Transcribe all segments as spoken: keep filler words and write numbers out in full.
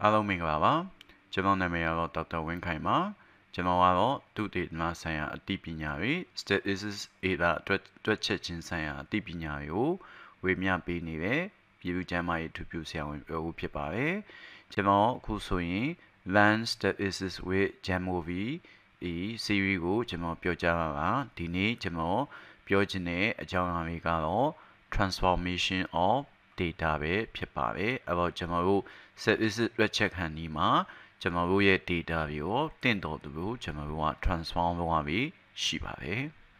အားလုံးမင်္ဂလာပါကျွန်တော်နာမည်ကတော့ဒေါက်တာဝင်းခိုင်ပါကျွန်တော်ကတော့သုတေသနဆိုင်ရာအသိပညာတွေ statistics အေဒါအတွက်တွက်ချက်ခြင်းဆိုင်ရာအသိပညာတွေကိုဝေမျှပေးနေတဲ့ပြည်သူ့ကျန်းမာရေးထုပြုဆရာဝန်ပြောဖို့ဖြစ်ပါတယ်ကျွန်တော်အခုဆိုရင် Learn Statistics with Jamovi ဒီ series ကိုကျွန်တော်ပြောကြားပါပါဒီနေ့ကျွန်တော်ပြောချင်တဲ့အကြောင်းအရာတွေကတော့ transformation of data ပဲဖြစ်ပါတယ်အဲ့တော့ကျွန်တော်တို့ statistics တွက်ချက်ခန်းဒီမှာကျွန်တော်တို့ရဲ့ data တွေကိုတင့်တော်သူကိုကျွန်တော်တို့က transform လုပ်ရပြီးရှိပါတယ်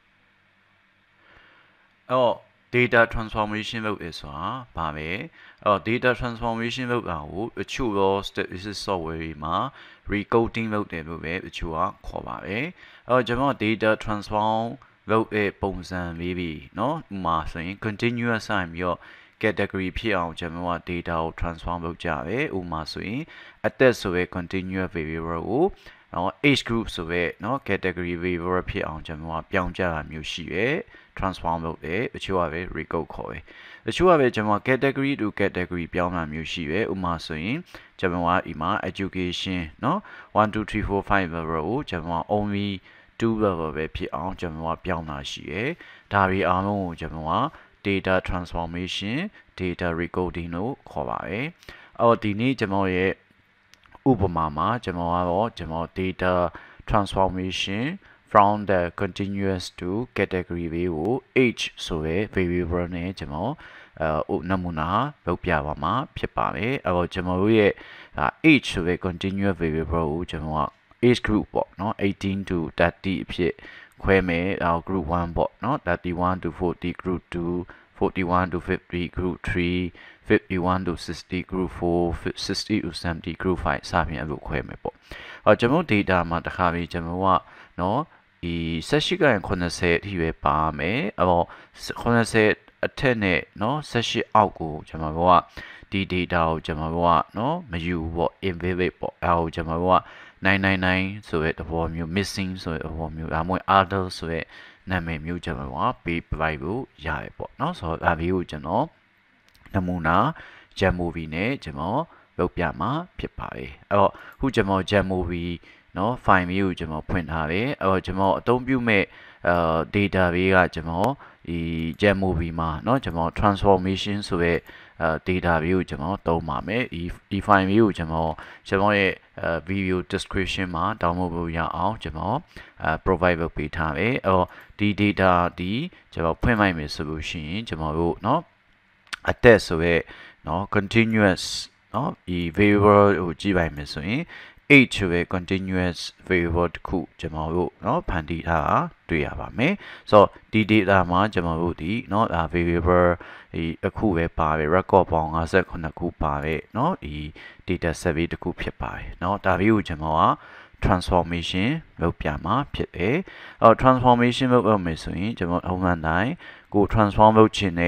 အဲ့တော့ data transformation လုပ်ရဆိုတာဘာပဲအဲ့တော့ data transformation လုပ်တာကိုအချို့သော statistics software တွေမှာ recoding လုပ်တယ်လို့ပဲအချို့ကခေါ်ပါတယ်အဲ့တော့ကျွန်တော် data transform လုပ်တဲ့ပုံစံလေးပြီးเนาะဥပမာဆိုရင် continuous ဆိုင်ပြီးတော့ category ဖြစ်အောင်ကျွန်တော်က data ကို transform လုပ်ကြတယ်ဥပမာဆိုရင်အသက်ဆိုရဲ continuous variable ကိုเนาะ age group ဆိုရဲเนาะ category variable ဖြစ်အောင်ကျွန်တော်ကပြောင်းကြတာမျိုးရှိရဲ transform လုပ်တယ်အချို့ကပဲ recode ခေါ်တယ်အချို့ကပဲကျွန်တော် category to category ပြောင်းတာမျိုးရှိရဲဥပမာဆိုရင်ကျွန်တော်ကဒီမှာ education เนาะone two three four five level ကိုကျွန်တော်က only two level ပဲဖြစ်အောင်ကျွန်တော်ကပြောင်းတာရှိရဲဒါတွေအားလုံးကိုကျွန်တော်ကdata transformation data recoding လို့ခေါ်ပါတယ်အော်ဒီနေ့ကျွန်တော်ရဲ့ဥပမာမှာကျွန်တော်ကတော့ကျွန်တော် data transformation from the continuous to category ကို age ဆိုတဲ့ variable နဲ့ကျွန်တော်အဲနမူနာလုပ်ပြပါမှာဖြစ်ပါတယ်အော်ကျွန်တော်ရဲ့ age ဆိုတဲ့ continuous variable ကိုကျွန်တော်က age group ပေါ့เนาะeighteen to thirty အဖြစ်ခွဲမယ်အော် group one ပေါ့เนาะthirty-one to forty group two forty-one to fifty group three fifty-one to sixty group four sixty to seventy group five စပြင်အဲ့လိုခွဲမယ်ပေါ့အော်ကျွန်တော် data မှာတစ်ခါပြီးကျွန်တော်ကเนาะဒီeighteenကနေninetyအထိပဲပါမယ်အော်ninetyအထက်နဲ့เนาะeighteenအောက်ကိုကျွန်တော်ကဒီ data ကိုကျွန်တော်ကเนาะမယူပေါ့ invalid ပေါ့အဲ့ကိုကျွန်တော်ကnine nine nine ဆိုတဲ့သဘောမျိုး missing ဆိုတဲ့သဘောမျိုးဒါမှမဟုတ် other ဆိုတဲ့နာမည်မျိုးကျွန်တော်ကပေး provide ဖို့ရတယ်ပေါ့เนาะဆိုတော့ဒါလေးကိုကျွန်တော်နမူနာ Jamovi နဲ့ကျွန်တော်လုပ်ပြမှာဖြစ်ပါတယ်အဲ့တော့ခုကျွန်တော် Jamovi เนาะ file မျိုးကိုကျွန်တော်ဖွင့်ထားတယ်အဲ့တော့ကျွန်တော်အသုံးပြုမဲ့အဲ data ဘေးကကျွန်တော်ဒီ Jamovi မှာเนาะကျွန်တော် transformation ဆိုတဲ့အဲ data ဘေးကိုကျွန်တော်သုံးပါမယ်ဒီဒီ file မျိုးကိုကျွန်တော်ကျွန်တော်ရဲ့အဲ video description မှာ download လုပ်ရအောင်ကျွန်တော်အဲ provide လုပ်ပေးထားတယ်အဲ့တော့ဒီ data ဒီကျွန်တော်ဖွင့်လိုက်မယ်ဆိုလို့ရှိရင်ကျွန်တော်တို့เนาะအသက်ဆိုရဲเนาะ continuous เนาะဒီ variable ကိုကြည့်လိုက်မယ်ဆိုရင်age ဆိုရဲ continuous variable တစ်ခုကျွန်တော်တို့เนาะဖန်တီးထားတာတွေ့ရပါမယ်ဆိုတော့ဒီ data မှာကျွန်တော်တို့ဒီเนาะဒါ variable ဒီအခုပဲပါတယ် record ပေါင်းfifty-nineခုပါတယ်เนาะဒီ data set တစ်ခုဖြစ်ပါတယ်เนาะဒါပြီးကိုကျွန်တော်ကtransformation လုပ်ပြမှာဖြစ်တယ်အော် transformation လုပ်ရမယ်ဆိုရင်ကျွန်တော်အမှန်တိုင်းကို transform လုပ်ချင်တဲ့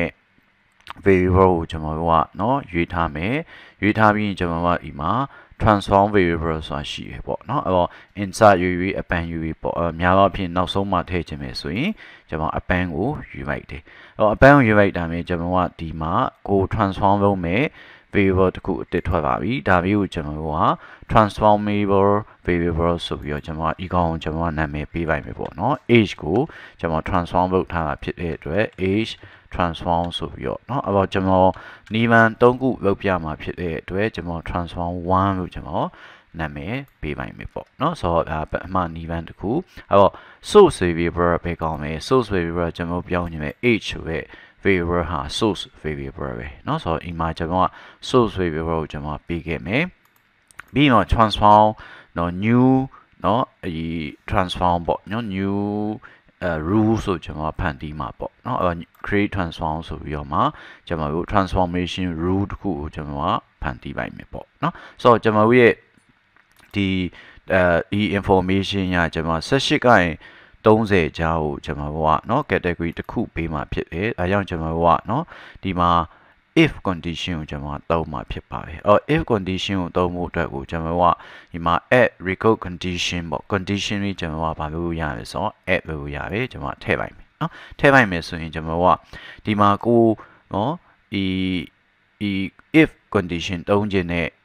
variable ကိုကျွန်တော်တို့ကเนาะရွေးထားမယ်ရွေးထားပြီးရင်ကျွန်တော်ကဒီမှာ transform variable ဆိုတာရှိရပေါ့เนาะအဲ့တော့ insert ရွေးရွေး append ရွေးရွေးပေါ့အများသောအားဖြင့်နောက်ဆုံးမှထည့်ချင်မယ်ဆိုရင်ကျွန်တော် append ကိုရွေးလိုက်တယ်အဲ့တော့ append ကိုရွေးလိုက်တာမျိုးကျွန်တော်ကဒီမှာကို transform လုပ်မယ် variable တစ်ခုအတစ်ထွက်ပါပြီဒါမျိုးကိုကျွန်တော်တို့က transformable variable ဆိုပြီးတော့ကျွန်တော်ဒီကောင်ကိုကျွန်တော်နာမည်ပေးလိုက်မယ်ပေါ့เนาะ age ကိုကျွန်တော် transform လုပ်ထားတာဖြစ်တဲ့အတွက် age transform ဆိုပြီးတော့เนาะအဲ့တော့ကျွန်တော်နီမန်threeခုလုပ်ပြမှာဖြစ်တဲ့အတွက်ကျွန်တော် transform one လို့ကျွန်တော်နာမည်ပေးလိုက်မယ်ပေါ့เนาะဆိုတော့အမှနီမန်တစ်ခုအဲ့တော့ source variable ပဲကောင်းမယ် source variable ကျွန်တော်ပြောင်းနေမယ် age ဆိုတဲ့ variable ဟာ source variable ပဲเนาะဆိုတော့ဒီမှာကျွန်တော်က source variable ကိုကျွန်တော်ပေးခဲ့မယ်ပြီးတော့ transform เนาะ new เนาะဒီ transform ပေါ့เนาะ new အဲ rule ဆိုကျွန်တော်ဖန်တီးမှာပေါ့เนาะအဲ create transform ဆိုပြီးတော့မှကျွန်တော်တို့ transformation rule တခုကိုကျွန်တော်ကဖန်တီးလိုက်မယ်ပေါ့เนาะဆိုတော့ကျွန်တော်ရဲ့ဒီအဲဒီ information ညာကျွန်တော်eighteenကနေthirtyကြားကိုကျွန်တော်ကเนาะ category တစ်ခုပေးမှာဖြစ်တယ်အဲကြောင့်ကျွန်တော်ကเนาะဒီမှာ if condition ကိုကျွန်တော်သုံးမှာဖြစ်ပါတယ်အော် if condition ကိုသုံးဖို့အတွက်ကိုကျွန်တော်ကဒီမှာ add recode condition ပေါ့ condition လေးကျွန်တော်ကဘာလို့ရလဲဆိုတော့ add လို့ရတယ်ကျွန်တော်ထည့်လိုက်မယ်เนาะထည့်လိုက်မယ်ဆိုရင်ကျွန်တော်ကဒီမှာကိုเนาะဒီဒီ if condition သုံးခြင်းနဲ့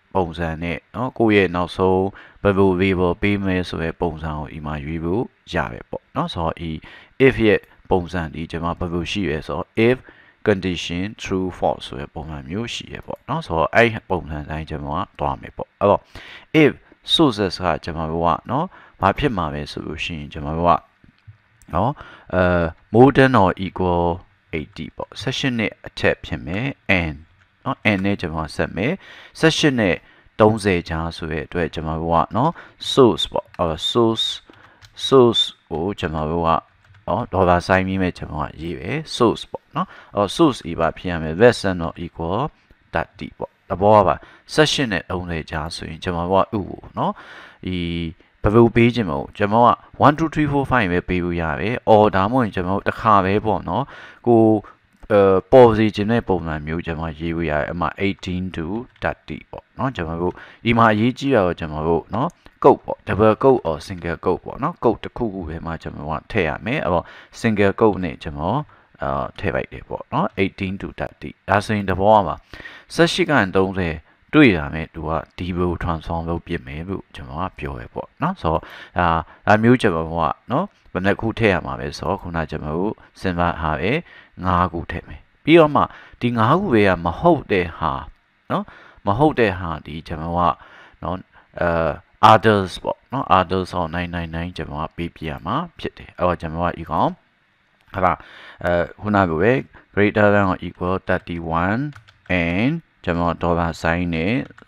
ပုံစံနဲ့เนาะကိုယ့်ရဲ့နောက်ဆုံး variable variable ပေးမယ်ဆိုတဲ့ပုံစံကိုဒီမှာရွေးဖို့ရတယ်ပေါ့เนาะဆိုတော့ဒီ if ရဲ့ပုံစံဒီကျွန်မ variable ရှိရဲဆိုတော့ if condition true false ဆိုတဲ့ပုံစံမျိုးရှိရပေါ့เนาะဆိုတော့အဲ့ပုံစံတိုင်းကျွန်မကတွားမယ်ပေါ့အဲ့တော့ if sources ကကျွန်မတို့ကเนาะဘာဖြစ်မှာလဲဆိုလို့ရှိရင်ကျွန်မတို့ကเนาะအဲ more than or equal eighty ပေါ့ session နဲ့အထက်ဖြစ်မယ် and เนาะ and နဲ့ကျွန်မဆက်မယ် session နဲ့thirtyကြားဆိုတဲ့အတွက်ကျွန်မတို့ကเนาะ source ပေါ့အဲ source source ကိုကျွန်မတို့ကเนาะ dollar sign ပြီးမဲ့ကျွန်မကရေးပဲ source ပေါ့เนาะအဲ source ဤပါဖြစ်ရမယ် version တော့ equal thirty ပေါ့တဘောပါ session နဲ့thirtyကြားဆိုရင်ကျွန်မတို့ကဥကိုเนาะဒီဘယ်လိုပေးခြင်းမဟုတ်ကျွန်တော်ကone two three four fiveပဲပေးလို့ရတယ်။ or ဒါမှမဟုတ်ကျွန်တော်တစ်ခါပဲပေါ့เนาะကိုအဲပေါ်စီခြင်းတဲ့ပုံစံမျိုးကျွန်တော်ရေးလို့ရတယ်အမှeighteen to thirtyပေါ့เนาะကျွန်တော်တို့ဒီမှာအရေးကြီးတာတော့ကျွန်တော်တို့เนาะကုတ်ပေါ့ double ကုတ် or single ကုတ်ပေါ့เนาะကုတ်တစ်ခုခုပဲမှကျွန်တော်ကထည့်ရမယ်အဲ့တော့ single ကုတ်နဲ့ကျွန်တော်အာထည့်လိုက်တယ်ပေါ့เนาะeighteen to thirtyဒါဆိုရင်တဘောမှာeighteenကနေthirtyတွေ့ရမယ်သူကဒီဘို transform လုပ်ပြမယ်လို့ကျွန်တော်ကပြောရပေါ့เนาะဆိုတော့ဒါဒါမျိုးကျွန်တော်ကเนาะဘယ်နှခုထည့်ရမှာပဲဆိုတော့ခုနကျွန်တော်တို့စဉ်းစားထားပဲfiveခုထည့်မယ်ပြီးတော့မှဒီfiveခုပဲကမဟုတ်တဲ့ဟာเนาะမဟုတ်တဲ့ဟာဒီကျွန်တော်ကเนาะအဲ others ပေါ့เนาะ others ဆိုnine nine nineကျွန်တော်ကပေးပြရမှာဖြစ်တယ်အဲ့တော့ကျွန်တော်ကဒီကောင်ဟာလားအဲခုနကပဲ greater than or equal thirty-one and ကျွန်တော် dollar sign နဲ့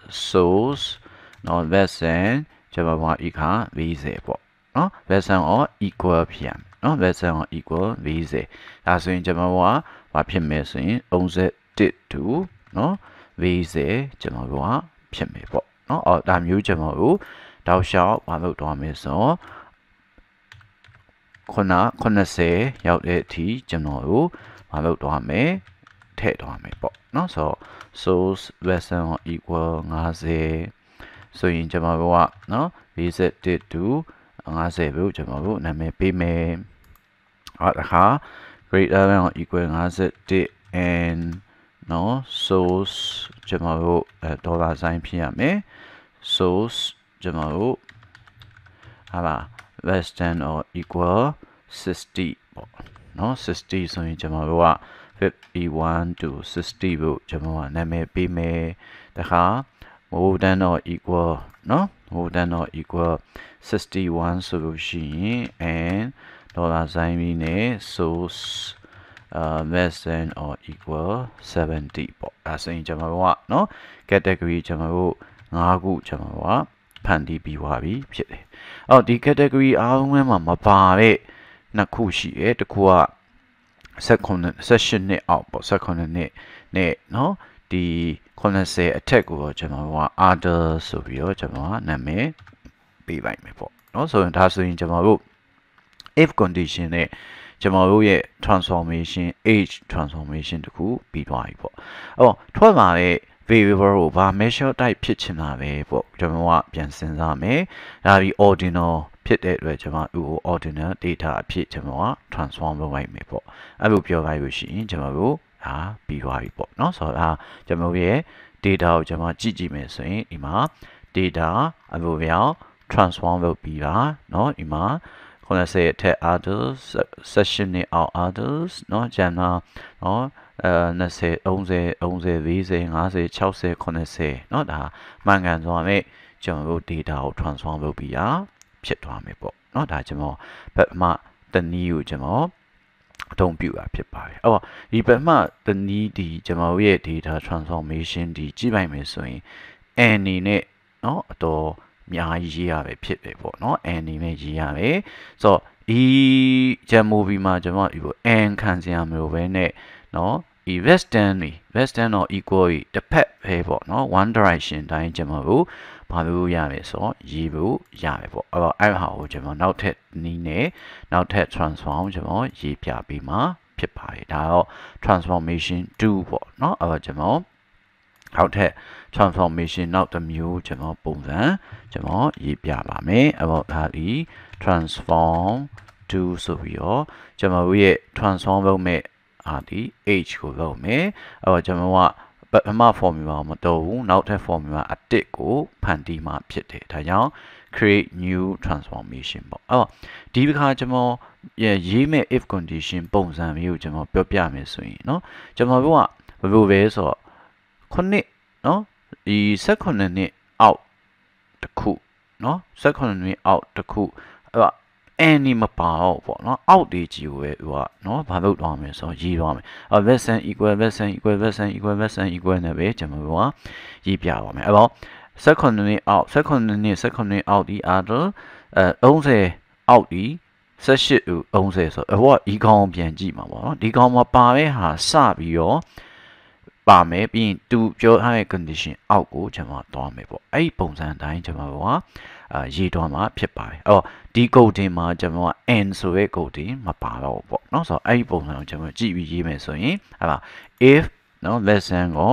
source နော် version ကျွန်တော်ကဤခါfortyပေါ့နော် version or equal ဖြစ်ရမယ်နော် version or equal fortyဒါဆိုရင်ကျွန်တော်ကဘာဖြစ်မယ်ဆိုရင်thirty-one to နော်fortyကျွန်တော်ကဖြစ်မယ်ပေါ့နော်အော်ဒါမျိုးကျွန်တော်တို့တောက်လျှောက်မလုပ်တော့မယ်ဆိုတော့ခုနninetyရောက်တဲ့အထိကျွန်တော်တို့မလုပ်တော့မယ်ထည့်တော့မယ်ပေါ့နော်ဆိုတော့ source version equal fiftyဆိုရင်ကျွန်တော်တို့ကနော်forty-one to fiftyလို့ကျွန်တော်တို့နာမည်ပေးမယ်ဟုတ်တခါ greater than or equal fifty-one and နော် source ကျွန်တော်တို့ dollar sign ဖြစ်ရမယ် source ကျွန်တော်တို့ဟာလား less than or equal sixtyပေါ့နော် sixtyဆိုရင်ကျွန်တော်တို့ကfifty-one to sixty လို့ကျွန်တော်ကနာမည်ပေးမယ်တခါ more than or equal နော် more than or equal sixty-one ဆိုလို့ရှိရင် and dollar sign ပြီးနဲ့ source uh less than or equal seventy ပေါ့ဒါဆိုရင်ကျွန်တော်တို့ကနော် category ကျွန်တော်တို့fiveခုကျွန်တော်တို့ကဖန်တီးပြီးသွားပြီဖြစ်တယ်အော်ဒီ category အားလုံးမှာမပါတဲ့နှစ်ခုရှိတယ်တစ်ခုကsecond session နဲ့အောက်ပေါ့ second နဲ့နဲ့เนาะဒီninetyအထက်ကိုကျွန်တော်က other ဆိုပြီးတော့ကျွန်တော်ကနာမည်ပေးလိုက်မယ်ပေါ့เนาะဆိုရင်ဒါဆိုရင်ကျွန်တော်တို့ if condition နဲ့ကျွန်တော်တို့ရဲ့ transformation age transformation တခုပြီးသွားပြီပေါ့အဲ့တော့ထွက်လာတဲ့ variable ကိုဘာ measure type ဖြစ်ချင်တာပဲပေါ့ကျွန်တော်ကပြန်စဉ်းစားမယ်ဒါဒီ ordinal ဖြစ်တဲ့အတွက်ကျွန်တော်တို့ ordinal data အဖြစ်ကျွန်တော်က transform လုပ်လိုက်မယ်ပေါ့အဲ့လိုပြောလိုက်လို့ရှိရင်ကျွန်တော်တို့ဒါပြီးသွားပြီပေါ့เนาะဆိုတော့ဒါကျွန်တော်ရဲ့ data ကိုကျွန်တော်ကြည့်ကြည့်မယ်ဆိုရင်ဒီမှာ data အလိုပြောင်း transform လုပ်ပြီးတာเนาะဒီမှာninetyအထက် others session နဲ့ out others เนาะကျန်တာเนาะအဲtwenty thirty thirty forty fifty sixty ninetyเนาะဒါမှန်ကန်စွာနဲ့ကျွန်တော်တို့ data ကို transform လုပ်ပြီးတာဖြစ်သွားမယ်ပေါ့เนาะဒါကျွန်တော်ပထမတနည်းကိုကျွန်တော်အသုံးပြုတာဖြစ်ပါတယ်အဲ့တော့ဒီပထမတနည်းဒီကျွန်တော်ရဲ့ data transformation ဒီကြည့်လိုက်မယ်ဆိုရင် any နဲ့เนาะအတော်အများကြီးရေးရပဲဖြစ်တယ်ပေါ့เนาะ any နဲ့ရေးရမယ်ဆိုတော့ဒီ Jamovi မှာကျွန်တော်ဒီ n ခံစရာမလိုပဲနဲ့เนาะဒီ western တွေ western တော့ equal တွေတစ်ဖက်ပဲပေါ့เนาะ one direction တိုင်းကျွန်တော်တို့ဘာလို့ရလဲဆိုတော့ရေးဖို့ရမယ်ပေါ့အဲ့တော့အဲ့ဟာကိုကျွန်တော်နောက်ထပ်နည်းနဲ့နောက်ထပ် transform ကျွန်တော်ရေးပြပေးမှာဖြစ်ပါတယ်ဒါတော့ transformation two ပေါ့เนาะအဲ့တော့ကျွန်တော်နောက်ထပ် transformation နောက်တစ်မျိုးကျွန်တော်ပုံစံကျွန်တော်ရေးပြပါမယ်အဲ့တော့ဒါဒီ transform two ဆိုပြီးတော့ကျွန်တော်ရဲ့ transform လုပ်မဲ့အာဒီ age ကိုလုပ်မယ်အဲ့တော့ကျွန်တော်က but အမှား formula မတော့ဘူးနောက်ထပ် formula အတစ်ကိုဖန်တီးမှဖြစ်တယ်ဒါကြောင့် create new transformation ပေါ့အဲ့တော့ဒီတစ်ခါကျွန်တော်ရေးမဲ့ if condition ပုံစံမျိုးကျွန်တော်ပြောပြမယ်ဆိုရင်เนาะကျွန်တော်တို့ကဘယ်လိုပဲဆိုတော့ခုနှစ်เนาะဒီ second နှစ်အောက်တစ်ခုเนาะ second နှစ်အောက်တစ်ခုအဲ့တော့ any မပါတော့ပေါ့เนาะအောက်တွေကြီးကိုပဲဟိုကเนาะဘာလုပ်တော့မလဲဆိုတော့ရေးတော့မယ်အဲ့ less than equal less than equal less than equal less than equal နဲ့ပဲကျွန်တော်တို့ကရေးပြပါမယ်အဲ့တော့ second နှစ်အောက် second နှစ် second နှစ်အောက်ဒီ other အဲ30အောက်ဒီeighteenကို30ဆိုတော့ဟိုကဒီကောင်ပြန်ကြည့်မှာပေါ့เนาะဒီကောင်မှာပါမဲ့ဟာစပြီးတော့ပါမယ်ပြီးရင်သူပြောထားတဲ့ condition အောက်ကိုကျွန်တော်သွားမယ်ပေါ့အဲ့ဒီပုံစံတိုင်းကျွန်တော်ကအာရေးတော့မှာဖြစ်ပါတယ်အဲ့တော့ဒီ coding မှာကျွန်တော်က n ဆိုတဲ့ coding မပါတော့ဘူးပေါ့เนาะဆိုတော့အဲ့ဒီပုံစံကိုကျွန်တော်ကြည့်ပြီးရေးမယ်ဆိုရင်အဲ့ဒါ if เนาะ less than ကို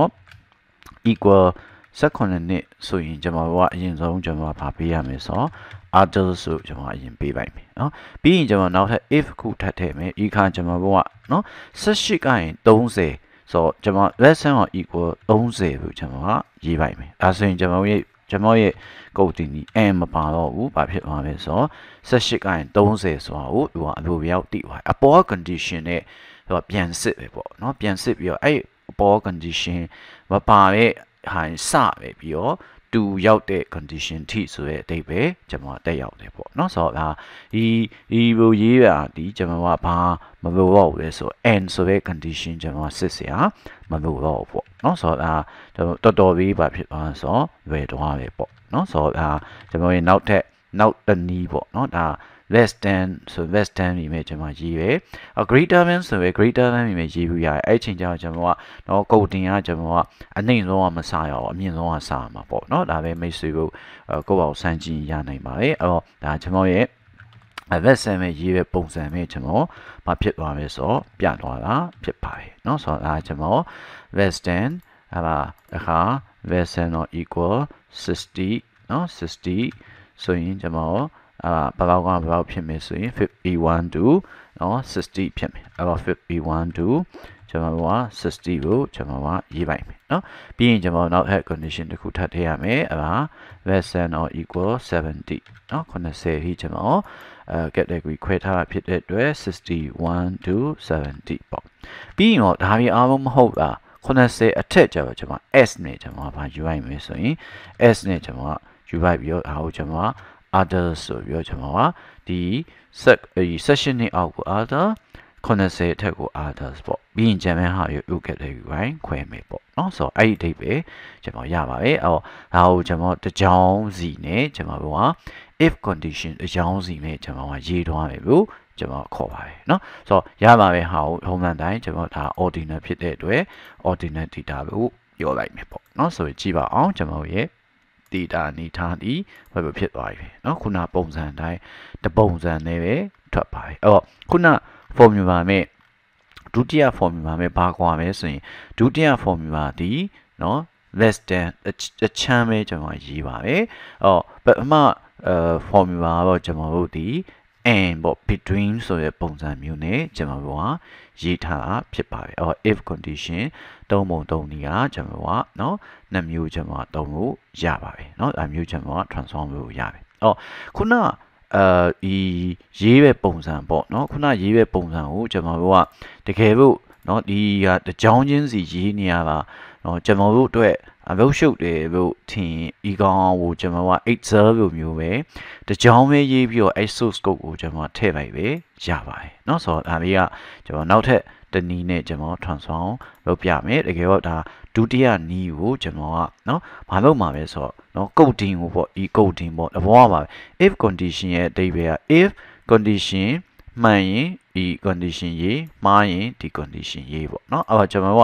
equal second နှစ်ဆိုရင်ကျွန်တော်ကအရင်ဆုံးကျွန်တော်ကပေးရမယ်ဆိုတော့ other ဆိုကျွန်တော်အရင်ပေးလိုက်မယ်เนาะပြီးရင်ကျွန်တော်နောက်ထပ် if ခုထပ်ထည့်မယ်ဒီခါကျွန်တော်ကเนาะeighteenကရင်30ဆိုတော့ကျွန်တော် less than or equal thirtyကိုကျွန်တော်ကရေးလိုက်မယ်အဲဆိုရင်ကျွန်တော်ရဲ့ကျွန်တော်ရဲ့ coding ဒီ n မပါတော့ဘူးဘာဖြစ်သွားလဲဆိုတော့eighteenကရင်30ဆိုတာကိုဟိုကအလိုပြောက်တည်သွားအပေါ် condition နဲ့ဟိုပြန်စစ်ပဲပေါ့เนาะပြန်စစ်ပြီးတော့အဲ့အပေါ် condition မပါတဲ့ဟာစပဲပြီးတော့တူရောက်တဲ့ condition ထိဆိုတဲ့အဓိပ္ပာယ်ကျွန်တော်တက်ရောက်တယ်ပေါ့เนาะဆိုတော့ဒါဒီဒီလိုရေးတာဒီကျွန်တော်ကဘာမလို့တော့လဲဆို n ဆိုတဲ့ condition ကျွန်တော်စစ်စရာမလို့တော့ပေါ့เนาะဆိုတော့ဒါတော်တော်လေးပါဖြစ်သွားဆိုတော့လွယ်သွားပဲပေါ့เนาะဆိုတော့ဒါကျွန်တော်ရဲ့နောက်ထပ်နောက်တနည်းပေါ့เนาะဒါ less than ဆို less than ပြီးမဲ့ကျွန်တော်ရေးပဲ greater than ဆိုပဲ greater than ပြီးမဲ့ရေးပြီးရတယ်အဲ့ချိန်ကျတော့ကျွန်တော်ကတော့ coding ကကျွန်တော်ကအနှိမ့်ဆုံးကမစရအောင်အမြင့်ဆုံးကစရမှာပေါ့เนาะဒါပဲမိတ်ဆွေတို့ကိုယ့်ဘာကိုစမ်းကြည့်ရနိုင်ပါလေအဲ့တော့ဒါကျွန်တော်ရဲ့ less than ပဲရေးပဲပုံစံပဲကျွန်တော်မဖြစ်သွားပဲဆိုတော့ပြသွားတာဖြစ်ပါတယ်เนาะဆိုတော့ဒါကျွန်တော် less than အဲ့ဒါအခါ less than or equal sixty เนาะsixty ဆိုရင်ကျွန်တော်အာဘယ်လောက်ကဘယ်လောက်ဖြစ်မယ်ဆိုရင် fifty-one to เนาะsixty ဖြစ်မယ်အဲ့တော့ fifty-one to ကျွန်တော်ကsixtyကိုကျွန်တော်ကရေးလိုက်မယ်เนาะပြီးရင်ကျွန်တော်နောက်ထပ် condition တစ်ခုထပ်ထည့်ရမယ်အဲ့ဒါ less than or equal seventy เนาะeightyဟိကျွန်တော်အဲ category ခွဲထားတာဖြစ်တဲ့အတွက်sixty-one to seventy ပေါ့ပြီးရင်တော့ဒါပြီးအားလုံးမဟုတ်လားeightyအထက်ကျတော့ကျွန်တော် s နဲ့ကျွန်တော်ကဘာယူလိုက်မယ်ဆိုရင် s နဲ့ကျွန်တော်ကယူလိုက်ပြီးတော့အားကိုကျွန်တော်ကother ဆိုပြီးတော့ကျွန်တော်ကဒီ set ဒီ session နဲ့အောက်ကို other eightyအထက်ကို others ပေါ့ပြီးရင်ဂျမ်မဲဟာရုပ်ခဲ့တဲ့ဘိုင်းခွဲမယ်ပေါ့เนาะဆိုတော့အဲ့ဒီအဓိပ္ပာယ်ကျွန်တော်ရပါပဲအော်ဒါကိုကျွန်တော်တကြောင်စီနဲ့ကျွန်တော်က if condition အကြောင်းစီနဲ့ကျွန်တော်ကရေးထားမယ်လို့ကျွန်တော်ခေါ်ပါတယ်เนาะဆိုတော့ရပါပဲဟာကိုထုံးစံတိုင်းကျွန်တော်ဒါ ordinate ဖြစ်တဲ့အတွက် ordinate data ကိုပြောလိုက်မယ်ပေါ့เนาะဆိုရင်ကြည့်ပါအောင်ကျွန်တော်ရဲ့data အနေထားဒီဘယ်လိုဖြစ်သွားပြီเนาะခုနပုံစံတိုင်းတပုံစံနဲ့ပဲထွက်ပါတယ်အဲ့တော့ခုန formula မဲ့ဒုတိယ formula မဲ့ဘာကွာမဲဆိုရင်ဒုတိယ formula ဒီเนาะ less than အချမ်းပဲကျွန်တော်ရေးပါပဲအော်ပထမအဲ formula တော့ကျွန်တော်တို့ဒီ and ပေါ့ between ဆိုတဲ့ပုံစံမျိုးနဲ့ကျွန်တော်တို့ကရေးထားတာဖြစ်ပါတယ်အော် if condition သုံးပုံသုံးနည်းကကျွန်တော်ကเนาะနှစ်မျိုးကျွန်တော်သုံးလို့ရပါတယ်เนาะအဲမျိုးကျွန်တော်က transform လို့ရတယ်အော်ခုနအဲဒီရေးပဲပုံစံပေါ့เนาะခုနရေးပဲပုံစံကိုကျွန်တော်တို့ကတကယ်လို့เนาะဒီကတကြောင်းချင်းစီရေးနေရတာเนาะကျွန်တော်တို့အတွက်အလုပ်ရှုပ်တယ်လို့ထင်ဤကောင်ကိုကျွန်တော်က excel လိုမျိုးပဲတကြောင်းပဲရေးပြီးတော့ source code ကိုကျွန်တော်ထည့်လိုက်ပဲရပါတယ်เนาะဆိုတော့ဒါလေးကကျွန်တော်နောက်ထပ်တနည်းနဲ့ကျွန်တော် transform လုပ်ပြမယ်တကယ်တော့ဒါဒုတိယနည်းကိုကျွန်တော်ကเนาะဘာလုပ်မှာလဲဆိုတော့เนาะ coding ကိုပေါ့ဒီ coding ပေါ့တဘောပါပဲ if condition ရဲ့အဓိပ္ပာယ်က if condition မှန်ရင်ဒီ condition ရေးမှားရင်ဒီ condition ရေးပေါ့เนาะအဲ့တော့ကျွန်တော်က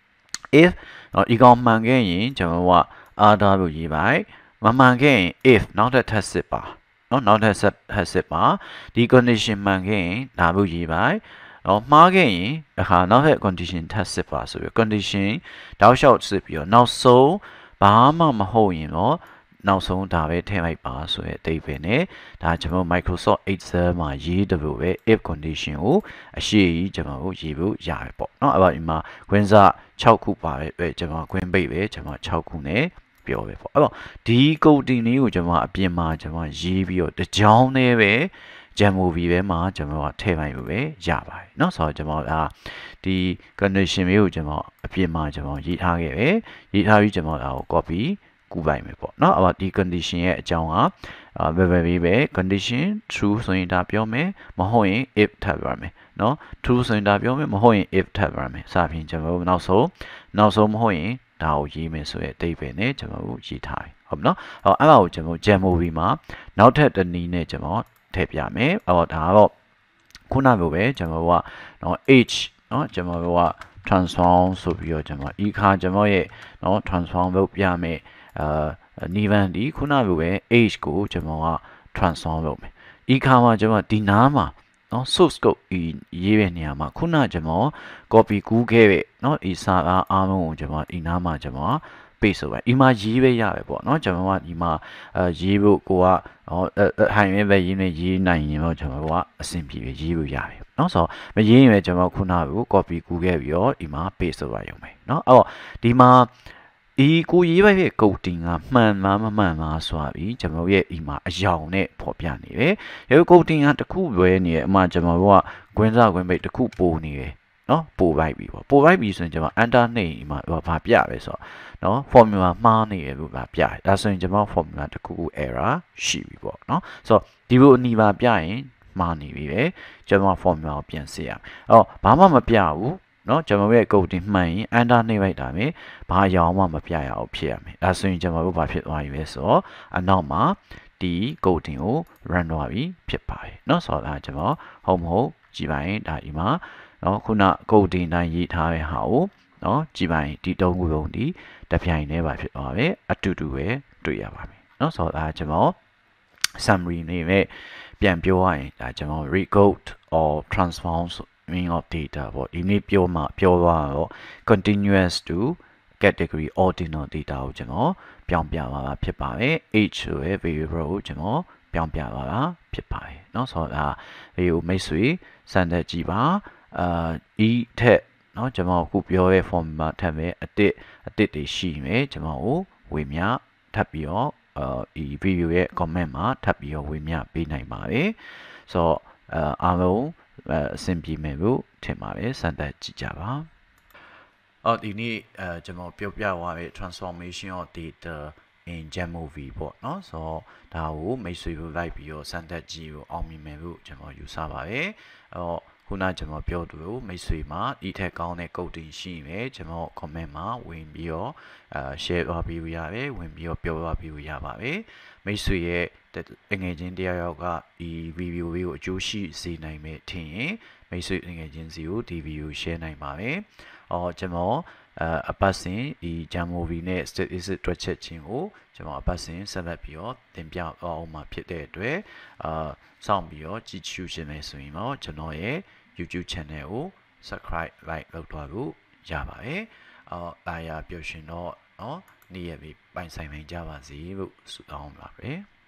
if တော့ဒီကောင်မှန်ခဲ့ရင်ကျွန်တော်က other လို့ရေးလိုက်မမှန်ခဲ့ရင် if နောက်ထပ်ထပ်စစ်ပါเนาะနောက်ထပ်ဆက်ထပ်စစ်ပါဒီ condition မှန်ခဲ့ရင်ဒါလို့ရေးလိုက်တော့မှားခဲ့ရင်အခါနောက်ထပ် condition ထပ်စစ်ပါဆိုပြီး condition တောက်လျှောက်စစ်ပြီးတော့နောက်ဆုံးဘာမှမဟုတ်ရင်တော့နောက်ဆုံးဒါပဲထည့်လိုက်ပါဆိုရဲအသေးပဲနဲ့ဒါကျွန်တော် Microsoft Excel မှာရေးတယ်လို့ပဲ if condition ကိုအရှိကြီးကျွန်တော်တို့ရေးဖို့ရတယ်ပေါ့เนาะအဲ့ဒါဒီမှာဝင်စား၆ခုပါတယ်ပဲကျွန်တော်ခွင့်ပိတ်ပဲကျွန်တော်၆ခုနဲ့ပြောပဲပေါ့အဲ့တော့ဒီ coding လေးကိုကျွန်တော်အပြင်မှာကျွန်တော်ရေးပြီးတော့တစ်ကြောင်းနဲ့ပဲ Jamovi ပဲမှာကျွန်တော်ကထည့်လိုက်လို့ပဲရပါတယ်เนาะဆိုတော့ကျွန်တော်ဒါဒီ condition လေးကိုကျွန်တော်အပြင်မှာကျွန်တော်ရေးထားခဲ့ပဲရေးထားပြီးကျွန်တော်ဒါကို copy ကူးလိုက်မယ်ပေါ့เนาะအဲ့တော့ဒီ condition ရဲ့အကြောင်းကဘယ်ဘယ်ပဲ condition true ဆိုရင်ဒါပြောမယ်မဟုတ်ရင် if ထပ်ပါမယ်เนาะ true ဆိုရင်ဒါပြောမယ်မဟုတ်ရင် if ထပ်ပါမယ်စပြင်ကျွန်တော်နောက်ဆုံးနောက်ဆုံးမဟုတ်ရင်ဒါကိုရေးမယ်ဆိုရင်အတိတ်ပဲနဲ့ကျွန်တော်တို့ရေးထားတယ်ဟုတ်နော်အဲ့တော့အဲ့ဒါကိုကျွန်တော် Jamovi မှာနောက်ထပ်တစ်နည်းနဲ့ကျွန်တော်ထည့်ပြမယ်အဲ့တော့ဒါကတော့ခုနကပဲကျွန်တော်ကနော် h နော်ကျွန်တော်က transform ဆိုပြီးတော့ကျွန်တော်ဤခါကျွန်တော်ရဲ့နော် transform လုပ်ပြမယ်အာနီဗန်ဒီခုနကပဲ h ကိုကျွန်တော်က transform လုပ်မယ်ဤခါမှာကျွန်တော်ဒီနားမှာနော် source code ရေးတဲ့နေရာမှာခုနကျွန်တော် copy ကူးခဲ့တဲ့နော်ဒီစာအားအားလုံးကိုကျွန်တော်ဒီနားမှာကျွန်တော် paste ဆိုပါဒီမှာရေးပဲရပဲပေါ့နော်ကျွန်တော်ကဒီမှာအဲရေးဖို့ကိုကဟောဟိုင်ပဲရေးနေရေးနိုင်ရင်တော့ကျွန်တော်ကအဆင်ပြေပဲရေးလို့ရတယ်နော်ဆိုတော့မရေးရင်ပဲကျွန်တော်ခုနက copy ကူးခဲ့ပြီးတော့ဒီမှာ paste ဆိုပါရုံပဲနော်အဲ့တော့ဒီမှာဒီကိုရေးပိုက်ရဲ့ coding ကမှန်မှာမမှန်မှာဆိုပြီးကျွန်တော်ရဲ့ဒီမှာအယောင်နဲ့ဖော်ပြနေတယ်။ရုပ် coding ကတခုလွဲနေတယ်အမှကျွန်တော်တို့ကကွင်းစားကွင်းပိတ်တခုပိုနေတယ်နော်ပိုပိုက်ပြီပေါ့ပိုပိုက်ပြီဆိုရင်ကျွန်တော် enter နှိပ်ဒီမှာဘာပြပဲဆိုတော့နော် formula မှားနေတယ်လို့ပါပြတယ်။ဒါဆိုရင်ကျွန်တော် formula တခု error ရှိပြီပေါ့နော်။ဆိုတော့ဒီလိုအနီပါပြရင်မှားနေပြီပဲကျွန်တော် formula ကိုပြန်စစ်ရမယ်။အော်ဘာမှမပြဘူးနော်ကျွန်တော်ရဲ့ coding မှန်ရင် enter နှိပ်လိုက်တာပဲဘာအရောင်မှမပြရအောင်ဖြစ်ရမယ်အဲဆိုရင်ကျွန်တော်တို့ဘာဖြစ်သွားပြီလဲဆိုတော့အနောက်မှာဒီ coding ကို run သွားပြီဖြစ်ပါတယ်เนาะဆိုတော့ကျွန်တော်ဟုတ်မဟုတ်ကြည့်ပါရင်ဒါဒီမှာเนาะခုန coding တိုင်းရေးထားတဲ့ဟာကိုเนาะကြည့်ပါရင်ဒီသုံးခုလုံးဒီတစ်ပြိုင်တည်းပါဖြစ်သွားပဲအတူတူပဲတွေ့ရပါမယ်เนาะဆိုတော့ကျွန်တော် summary နေနဲ့ပြန်ပြောရရင်ဒါကျွန်တော် recode or transform meaning of data ပေါ့ဒီနေ့ပြောမှပြောသွားတော့ continuous to category ordinal data ကိုကျွန်တော်ပြောင်းပြပါတာဖြစ်ပါတယ် h ဆိုရယ် variable ကိုကျွန်တော်ပြောင်းပြပါတာဖြစ်ပါတယ်เนาะဆိုတော့ဒါဒီကိုမိတ်ဆွေစမ်းသပ်ကြည့်ပါအာ e ထက်เนาะကျွန်တော်အခုပြောရဲ့ formula ထပ်မယ်အတစ်အတစ်တွေရှိမယ်ကျွန်တော်ကိုဝေမျှထပ်ပြီးတော့အာဒီ video ရဲ့ comment မှာထပ်ပြီးတော့ဝေမျှပေးနိုင်ပါတယ်ဆိုတော့အာအားလုံးအဆင်ပြေမယ်လို့ထင်ပါတယ်စမ်းသပ်ကြည့်ကြပါအော်ဒီနေ့အဲကျွန်တော်ပြောပြသွားတဲ့ transformation of data in Jamovi ပေါ့เนาะဆိုတော့ဒါကိုမိတ်ဆွေတို့လိုက်ပြီးတော့စမ်းသပ်ကြည့်ကိုအောင်မြင်မယ်လို့ကျွန်တော်ယူဆပါတယ်အော်ခုနကျွန်တော်ပြောသလိုမိတ်ဆွေမှာဒီထက်ကောင်းတဲ့ coding ရှိရင်ကျွန်တော် comment မှာဝင်ပြီးတော့အဲ share သွားပြီးရပါတယ်ဝင်ပြီးတော့ပြောသွားပြီးရပါတယ်မိတ်ဆွေရဲ့ငွေချင်းတရားရောက်ကဒီ video လေးကိုအကျိုးရှိစေနိုင်မယ်ထင်ရင်မိတ်ဆွေငွေချင်းစီကိုဒီ video share နိုင်ပါတယ်အော်ကျွန်တော်အပတ်စဉ်ဒီ Jamovi နဲ့ statistics တွက်ချက်ခြင်းကိုကျွန်တော်အပတ်စဉ်ဆက်လက်ပြီးတော့သင်ပြအောင်မှာဖြစ်တဲ့အတွက်အာစောင့်ပြီးတော့ကြည့်ရှုခြင်းနဲ့ဆိုရင်တော့ကျွန်တော်ရဲ့ YouTube channel ကို subscribe like လုပ်သွားလို့ရပါတယ်အော်အားရပျော်ရွှင်တော့เนาะနေ့ရက်ပြီးပိုင်ဆိုင်နိုင်ကြပါစေလို့ဆုတောင်းပါပဲ